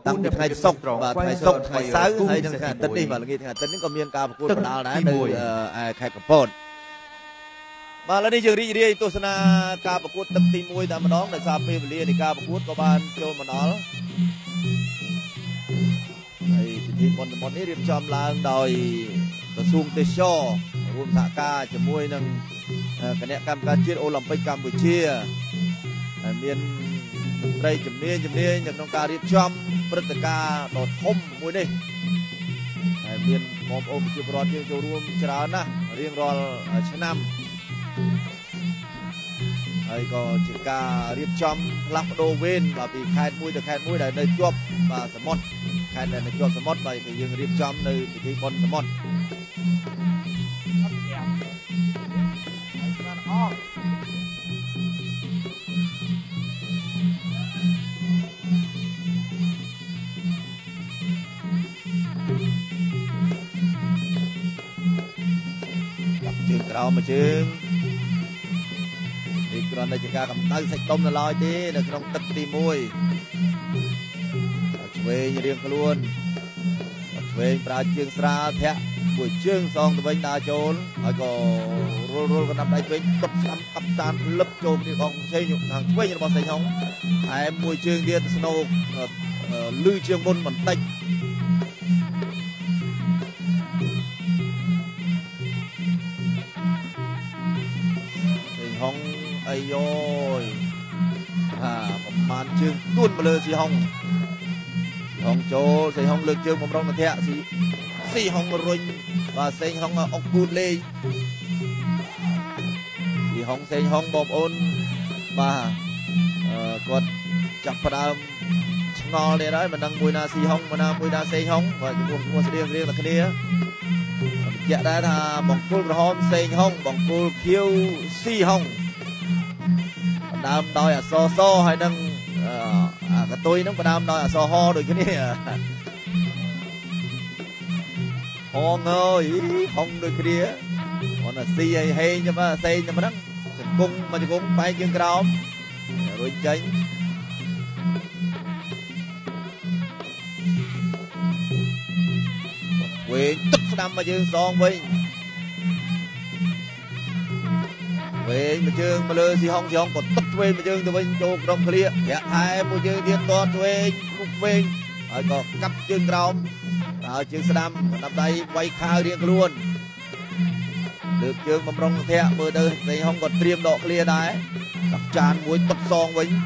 តាំងពីថ្ងៃសុក្របាទថ្ងៃសុក្រថ្ងៃសៅរ៍ហើយថ្ងៃអាទិត្យនេះបាទល្ងាចថ្ងៃអាទិត្យនេះក៏មានការប្រកួតបណ្ដាលដែរនៅឯខេត្តកំពតបាទឥឡូវនេះយើងរីករាយទស្សនាការប្រកួតទឹកទី1តែម្ដងដោយសារពេលវេលានៃការប្រកួតក៏បានចូលមកដល់ហើយពិធីបុណ្យសមុទ្រនេះរៀបចំឡើងដោយក្រសួងទេសចររួមសហការជាមួយនឹងគណៈកម្មការជាតិអូឡ িম্প ិកកម្ពុជាហើយមានមន្ត្រីជំនាញនៅក្នុងការរៀបចំព្រឹត្តិការណ៍ដ៏ធំមួយនេះហើយមានបងប្អូនប្រជាពលរដ្ឋយើងចូលរួមច្រើនណាស់រៀងរាល់ឆ្នាំហើយក៏ជាការរៀបចំផ្លាស់ប្ដូរវេនបាទពីខេត្តមួយទៅខេត្តមួយដែលនៅជាប់បាទសមុទ្រខេត្តដែលនៅជាប់សមុទ្របាទគឺយើងរៀបចំនៅពិធីបុណ្យសមុទ្រជើងក្រោមមកជើងនេះគ្រាន់តែជាការកម្ដៅសាច់ដុំនៅឡើយទេនៅក្នុងទឹកទី1ឆ្វេងរៀងខ្លួនឆ្វេងប្រើជើងស្រាលធាក់មួយជើងសងទៅវិញដើរចូលហើយក៏រុលកណ្ដាប់ដៃឆ្វេងទុកស្ដាំកាប់តានលឹបចូលគ្នាបងផ្សេងខាងឆ្វេងរបស់សេងហុងហើយមួយជើងទៀតស្នូកលឺជាងមុនបន្តិចហុងអីយ៉យប្រមាណជើងទួនមកលើស៊ីហុងហុងចូលសេងហុងលើកជើងបំរុងទៅធាក់ស៊ីហុងរុញបាទសេងហុងអុកគូតលេងស៊ីហុងសេងហុងបងប្អូនបាទគាត់ចាប់ផ្ដើមឆ្ងល់នេះហើយមិនដឹងមួយណាស៊ីហុងមួយណាសេងហុងបាទឈ្មោះស្រៀងតែគ្នាបញ្ជាក់ដែរថាបង្គោលក្រហមសេងហុងបង្គោលខៀវស៊ីហុងផ្ដើមដោយអក្សរសហើយនឹងកតុយនឹងផ្ដើមដោយអក្សរហដូចគ្នាហងអើយហុងដូចគ្នាគាត់ថាស៊ីឲ្យហេងចាំសេងតែមិនដឹងជង្គង់មកជង្គង់បែកជើងក្រោមរួចចេញវិញទឹកស្ដាំមកយើងសងវិញមកជើងមកលើស៊ីហុងក៏ទឹកឆ្វេងមកជើងទៅវិញចូលក្រុមឃ្លៀប្រាក់ថែមួយជើងទៀតតឆ្វេងរុកវិញហើយក៏កាប់ជើងក្រោមហើយជើងស្ដាំកណ្ដាប់ដៃវាយខាវរៀងខ្លួនលើកជើងបំរុងធាក់មើលទៅសេងហុងក៏ត្រៀមដកឃ្លៀដែរកាប់ចានមួយទឹកសងវិញ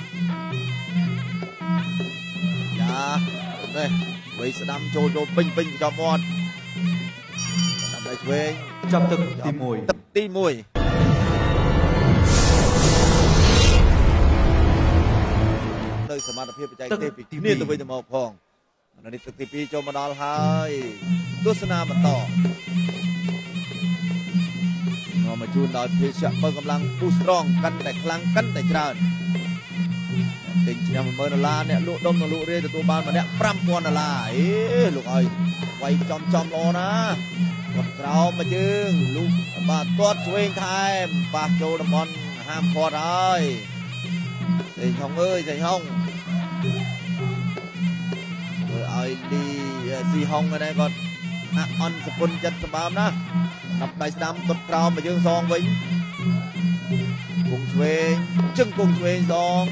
យ៉ានេះវិញស្ដាំចូលពេញចំមាត់តាមដៃឆ្វេងចាប់ទឹកទី1 ទឹកទី1នៅសមត្ថភាពបច្ចេកទេសពីគ្នាទៅវិញទៅមកផងនេះទឹកទី2ចូលមកដល់ហើយទស្សនាបន្តមកជួនដល់ភេសជ្ជៈបើកម្លាំងពូស្រងកាន់តែខ្លាំងកាន់តែច្រើនទិញឆ្នាំ$10000អ្នកលក់ដុំនិងលក់រាយទទួលបានម្នាក់$5000អេលោកអើយវាយចំល្អណាគាត់ក្រោមមកជើងលូកបាទទាត់ឆ្វេងថែមប៉ះចូលតំបន់ហាមឃាត់ហើយសេងហុងអើយសេងហុងមើលឲ្យលីស៊ីហុងហ្នឹងគាត់អន់សពុនចិត្តសម្បើមណាដាប់ដៃស្ដាំទាត់ក្រោមមកជើងសងវិញគង់ឆ្វេងជឹងគង់ឆ្វេងសង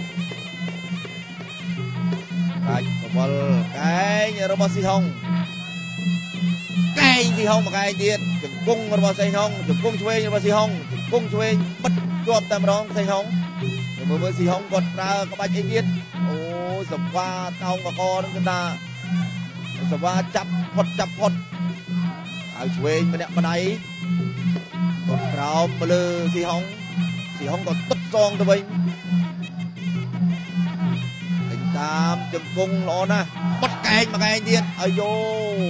កាច់បវលកែងរបស់ស៊ីហុងកែងស៊ីហុងមកកែងទៀតជង្គង់របស់សេងហុងជង្គង់ឆ្វេងរបស់ស៊ីហុងជង្គង់ឆ្វេងបិទជាប់តែម្ដងសេងហុងមើលស៊ីហុងគាត់ប្រើក្បាច់អីទៀតអូសង្វាតោងកកនឹងគឺថាសង្វាចាប់ផុតហើយឆ្វេងម្នាក់ម្ដាយគាត់ក្រោមមកលើស៊ីហុងក៏ទឹកសងទៅវិញតាមជង្គង់ល្អណាស់បត់កែងមកកែងទៀតអាយូ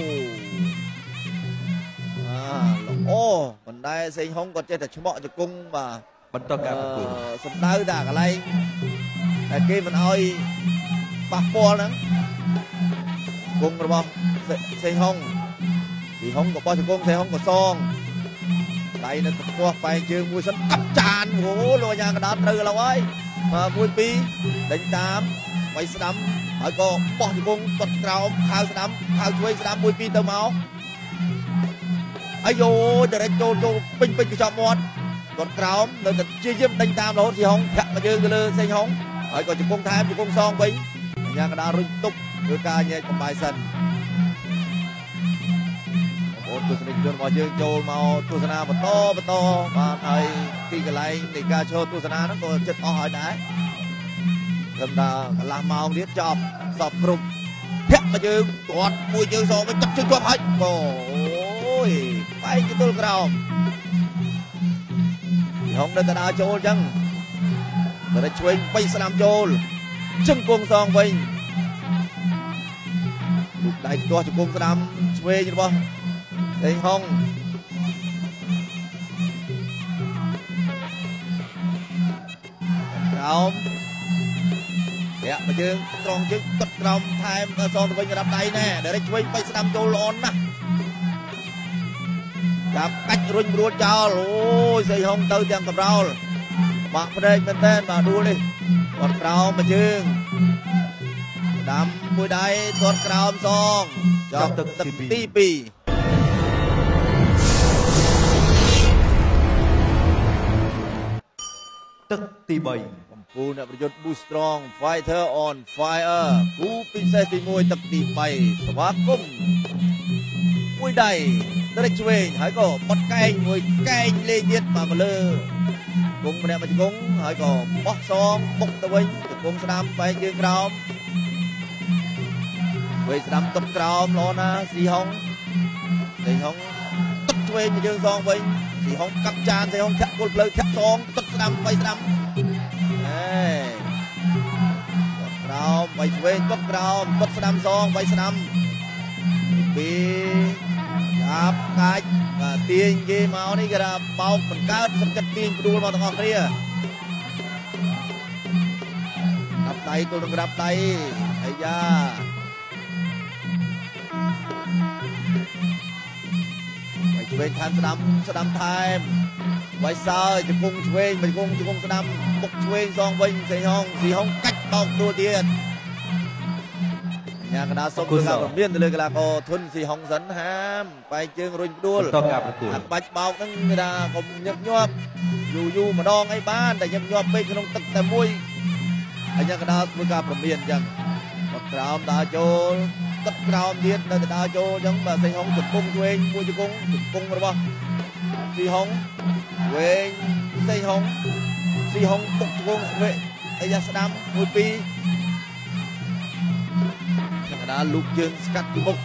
ល្អប៉ុន្តែសេងហុងគាត់ចេះតែឆ្មក់ជង្គង់បាទបន្តការប្រកួតសំដៅតែកន្លែងតែគេមិនអោយប៉ះពាល់ហ្នឹងជង្គង់របស់សេងហុងស៊ីហុងក៏បោះជង្គង់សេងហុងក៏សងដៃនៅទឹកពោះបែកជើងមួយសិនកាប់ចានអូលោកអាញាកណ្ដាប់ត្រូវឡើយហើយមក1 2ដេញតាម quay sẽ đắm hỏi cô bỏ thì cung tuật trào khao sẽ đắm khao chuối sẽ đắm mùi pi tàu máu ai vô để cho pin cái chọn một tuật trào nơi thật chia diêm đánh tam đó gì không thẹn mà chơi cái lơ xanh không hỏi còn chụp cung tham chụp cung son bính nhà cái đá rung túc đưa ca nhẹ còn bài sân một tu sân trường mọi chương châu màu tu sân bật to và thầy khi cái này thì ca châu tu sân nó còn chất to hỏi đá gần là làm màu biết chọc sập rụng thẹn mà chương tuột mùi chương so với chập chương cho hết ôi phải cái tôi cầu không nên ta đá châu chăng rồi chơi bay sẽ làm châu chân cung son vinh lúc này cho cung sẽ làm chơi như bao đây không không đẹp mà chứ còn chứ tất lòng thay son vinh đập tay nè để chơi bay sẽ làm châu lon nè đập cách run run cho ôi xây không tới tiền tập rau mặc đây bên tên mà đua đi còn rau mà chứ đâm mùi đáy tuột rau xong cho tập tí pì tức tí bầy cú nèประยุทธ์ Boost Strong Fighter on Fire ครูពិសេសទី1ទឹកទី3ស្វាគមន៍មួយដៃទៅឆ្វេងហើយក៏បត់កែងមួយកែងលេងទៀតមកលើគង់ម្នាក់មកជង្គង់ហើយក៏បោះសងបុកទៅវិញជង្គង់ស្ដាំបែកជើងក្រោមវិញស្ដាំទុកក្រោមល្អណាស៊ីហុងទុកឆ្វេងមកជើងសងវិញស៊ីហុងកាប់ចានស៊ីហុងធាក់គល់ផ្លូវធាក់សងទុកស្ដាំបែកស្ដាំក្រោមបីឆ្វេងទុកក្រោមទុកស្ដាំសងបីស្ដាំពីអាប់កាច់ទាញគេមកនេះគេថាបោកបង្កើតសង្កត់ទាញផ្ដួលមកទាំងអស់គ្នាដាប់ដៃទល់នឹងដាប់ដៃអាយ៉ាបីឆ្វេងថែមស្ដាំថែមໄວសើជង្គង់ឆ្វេងជង្គង់ស្ដាំបុកឆ្វេងសងវិញស៊ីហុងកាច់បោកដួលទៀតnhà cái đá sông từ gà miên từ lời cái là có thuần xì hồng dẫn ham bài chương rùi đua bạch bao cái người ta còn nhấp nhóp dù mà đo ngay ban để nhấp nhóp bên cái nông tật tại môi anh nhà cái đá với gà miên chẳng một tràm đá cho tất tràm điên nơi đá cho chẳng mà xì hồng chụp cung quên mua chụp cung rồi bao xì hồng quên xì hồng bục cung vệ anh nhà sẽ đám mùi pi đã lục chương cắt bục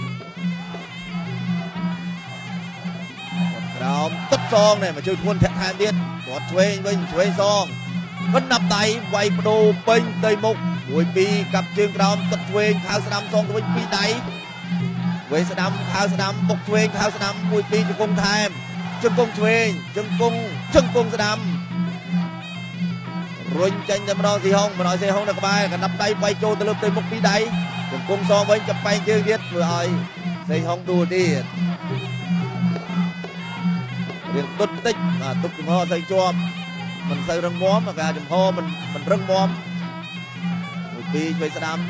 đào tất son này mà chơi thua thẹn hai biết có chơi son vẫn nằm tay quay đồ bên tây mục mùi pi cặp chương đào tất chơi khao sẽ đâm son với pi đáy với sẽ đâm khao sẽ đâm bục chơi khao sẽ đâm mùi pi cho công tham chân công chơi chân công sẽ đâm rồi tranh cho mà nói gì không được bài cả nắm tay quay trôi từ lớp tây mục pi đáy cung so với chập bay chưa biết rồi xây không đùa đi việc tốt tích mà tốt chùm ho xây cho mình xây răng móm mà cả chùm ho mình răng móm vì chơi sẽ đam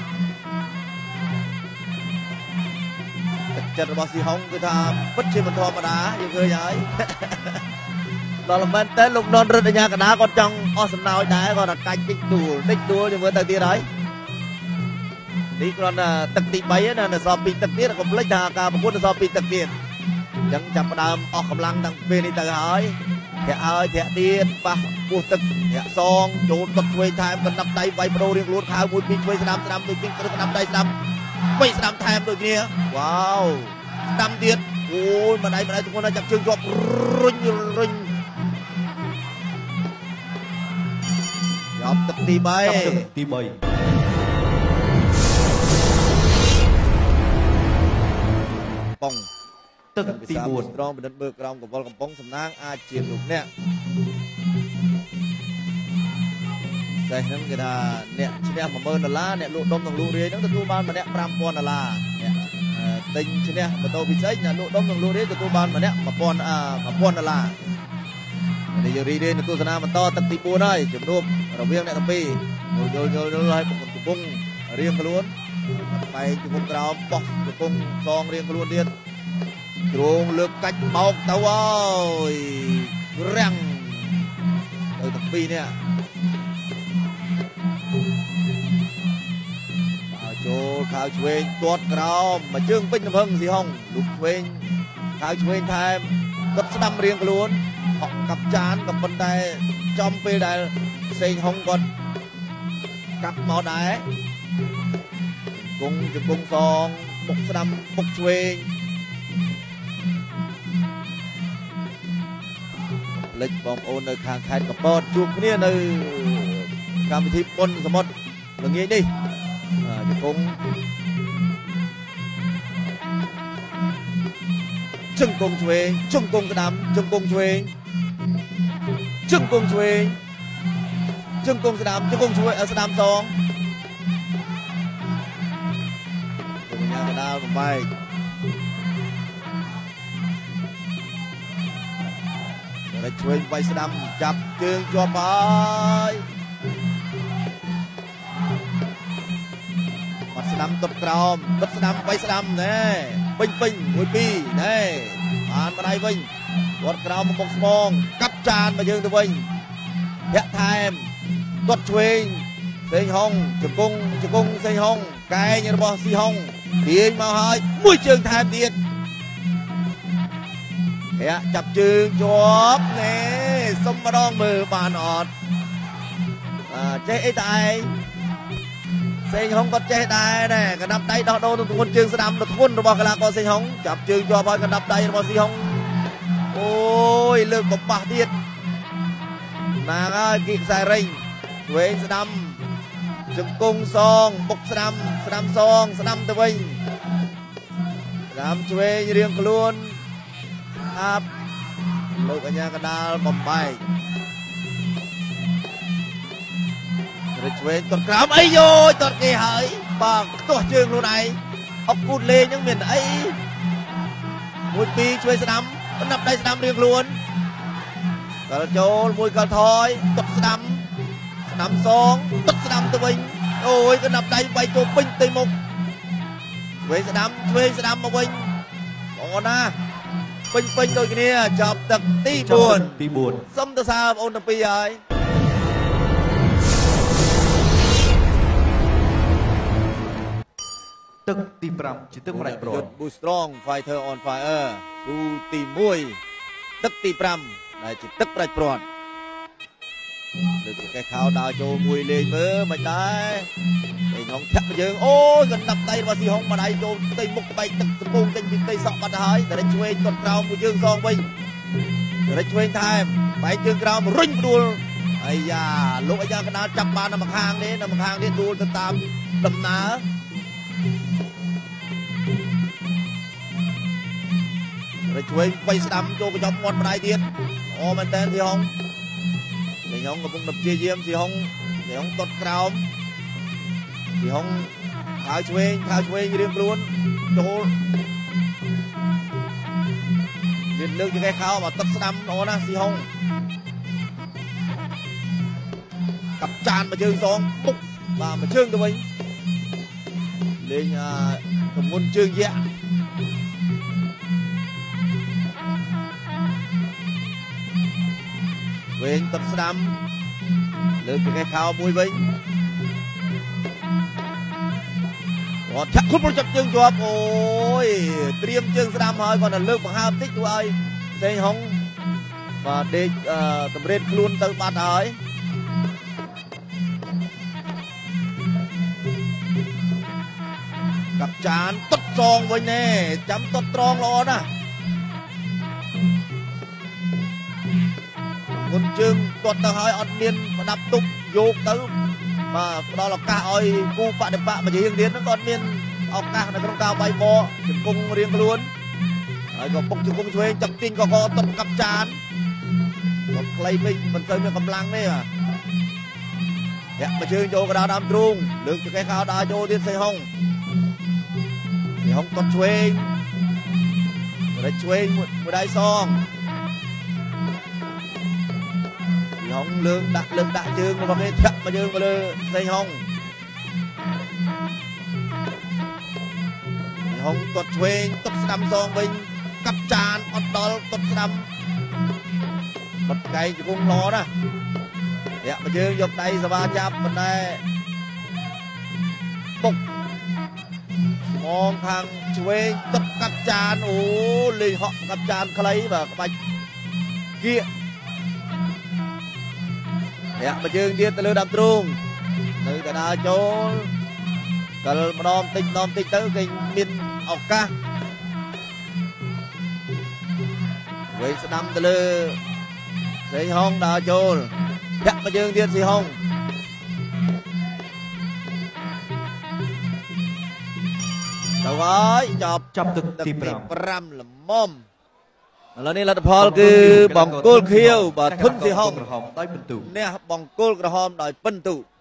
chặt bao xì hông người ta bất chi mình thò mà đá như người vậy đó là bên tới lúc non rất là nha cả đá con trong awesome nào đá còn là canh đích đua cho với tay tia đấy đi còn tật tị bấy là so pi tật tiết là còn lấy thà cả một cuốn so pi tật tiết chẳng chậm đam cầm lăng đằng về đi từ hỏi thẻ tiền ba buộc tật thẻ son chỗ tật quay tham còn nắm tay vay pro riêng luôn khao mùi pin quay năm đôi pin có nắm tay năm quay năm tham đôi kia wow năm tiền ôi mà đây chúng con đã chặt chương cho rinh gặp tật tị bấy tức tí buồn trong bên bờ trong của vol cầm bóng sầm nang ai chiếm được nè đây nó cái là nè chỉ nè mà mơn là nè lụa đông thằng lụa đấy nó từ ban mà nè pram pon là tình chỉ nè mà tôi bị sấy nè lụa đông thằng lụa đấy từ ban mà nè mà pon là នេះយើងរីករាយនឹងទស្សនាបន្តទឹកទី4ហើយជំនួបរវាងអ្នកទាំងពីរយល់ឲ្យកំពុងរៀងខ្លួនបែកជង្គង់ក្រោមបោះជង្គង់សងរៀងខ្លួនទៀតទ្រង់លើកកាច់បោកទៅហើយរាំងទៅទាំងពីរនេះចូលខោឆ្វេងទាត់ក្រោមមកជើងពេញទំហឹងស៊ីហុងលុកឆ្វេងខោឆ្វេងថែមគាត់ស្ដាំរៀងខ្លួនហក់កាប់ចានក៏ប៉ុន្តែចំពេលដែលសេងហុងគាត់កាប់មកដែរជង្គង់សងបុកស្ដាំបុកឆ្វេងលេចបងប្អូននៅខាងខេត្តកំពតជួបគ្នានៅកម្មវិធីបុណ្យសមុទ្រល្ងាចនេះជង្គង់ឆ្វេងជង្គង់ស្ដាំជង្គង់ឆ្វេងជង្គង់ឆ្វេងជង្គង់ស្ដាំជង្គង់ឆ្វេងស្ដាំសងទៅញ៉ាំកដាលបំបែកតែឆ្វេងវាយស្ដាំចាប់ជើងជាប់ហើយបាត់ស្ដាំទប់ក្រោមទប់ស្ដាំវាយស្ដាំណែពេញ1 2ណែបានម្ដាយវិញគាត់ក្រោមមកស្មងកាប់ចានមកយើងទៅវិញធាក់ថែមទាត់ឆ្វេងសេងហុងជង្គង់សេងហុងកែងរបស់ស៊ីហុងទាញមកហើយមួយជើងថែមទៀតធាក់ចាប់ជើងជាប់ណែសុំម្ដងមើលបានអត់ចេះអីតែឯងសេងហុងគាត់ចេះដែរកណ្ដាប់ដៃដោះដូរទៅធ្ងន់ជើងស្ដាំទៅធ្ងន់របស់កីឡាករសេងហុងចាប់ជើងជាប់ហើយកណ្ដាប់ដៃរបស់ស៊ីហុងអូយលើកបំបាស់ទៀតណាងហើយគីខ្សែរេងឆ្វេងស្ដាំជង្គង់សងបុកស្ដាំសងស្ដាំទៅវិញស្ដាំឆ្វេងរៀងខ្លួនអាប់លើកអញ្ញាកដាលបំបែកឆ្វេងទាត់ក្រោមអីយោទាត់គេហើយបាទខ្ទាស់ជើងខ្លួនឯងអុកគូតលេងហ្នឹងមានអី1 2ឆ្វេងស្ដាំបណ្ដាប់ដៃស្ដាំរៀងខ្លួនកាល់ចូលមួយកលថយទាត់ស្ដាំសងទាត់ស្ដាំទៅវិញអូយកណ្ដាប់ដៃបែកចូលពេញទៅមុខឆ្វេងស្ដាំមកវិញបងណាពេញដូចគ្នាចាប់ទឹកទី4សុំទៅសារបងអូនទាំងពីរហើយទឹកទី5ជាទឹកម្រេចប្រត់ Boost Strong Fighter on Fire គូទី1ទឹកទី5ដែលជាទឹកប្រាច់ព្រាត់លើកកេះខោដើរចូលមួយលេងមើលមិនដែរឯងហុងធាក់យើងអូយកណ្ដាប់ដៃរបស់ស៊ីហុងមកដៃចូលផ្ទៃមុខបែកទឹកកំពុងចេញពីផ្ទៃសក់បាត់ហើយតែឆ្វេងទាត់ក្រោមមួយជើងសងវិញតែឆ្វេងថែមបែកជើងក្រោមរុញផ្ដួលអាយ៉ាលោកអាយ៉ាកណ្ដាលចាប់បាននៅម្ខាងនេះដួលទៅតាមដំណើរឆ្វេងបីស្ដាំចូលកញ្ចប់មាត់ម្ដាយទៀតអូមែនតើស៊ីហុងកំពុងតែព្យាយាមស៊ីហុងទាត់ក្រោមស៊ីហុងខោឆ្វេងរៀងខ្លួនចូលវាលើកចង្កេះខោមកទាត់ស្ដាំអូណាស៊ីហុងកាប់ចានមកជើងសងពុកបាទមកជើងទៅវិញលេងទម្ងន់ជើងយក្សវិញទឹកស្ដាំលើកចង្កេះខោមួយវិញគាត់ឆាក់ខ្លួនប្រចាប់ជើងជាប់អូយត្រៀមជើងស្ដាំហើយគាត់ទៅលើកបង្ហើបតិចធ្វើឲ្យសេងហុងបាទដេកតម្រេតខ្លួនទៅបាត់ហើយកាប់ចានតុតសងវិញណែចាំតុតត្រង់ល្អណាស់មុនជើងទាត់ទៅហើយអត់មានប្រដាប់ទប់យកទៅបាទផ្ដល់ឱកាសឲ្យគូបដិបកមកយើងទៀតហ្នឹងក៏អត់មានឱកាសនៅក្នុងការវាយបកជង្គង់រៀងខ្លួនហើយក៏ពុកជង្គង់ឆ្វេងចាប់ទាញក៏ទាត់កាប់ចានគាត់ខ្លីពេកមិនទៅមានកម្លាំងទេបាទធាក់មកជើងចូលកណ្ដាលដើមទ្រូងលើកចង្កេះខោដើរចូលទៀតសេងហុងទាត់ឆ្វេងមួយដៃសង Hồng lương đã chương vào cái chậm mà dương vào dây Hồng Hồng cột thuê tốc đâm xong mình cặp tràn ọt đó tốc đâm bật cây cho cung nó đó dạ mà dương dọc đây giờ ba chạp bên đây bục mong thằng thuê tốc cặp tràn ố lì họ cặp tràn lấy và các bạch kia dạ mà dương điên từ đâm trung từ từ nào chỗ cần nom tích tới cái miền ọc ca với sẽ đâm từ lư dây Hồng đào chỗ dạ mà dương điên gì Hồng đâu gói chọc ទឹកទី 5 là mom làនេះលទ្ធផលគឺបង្គោលខៀវបាទធុនស៊ីហុងដោយពិន្ទុនេះបង្គោលក្រហមដោយពិន្ទុ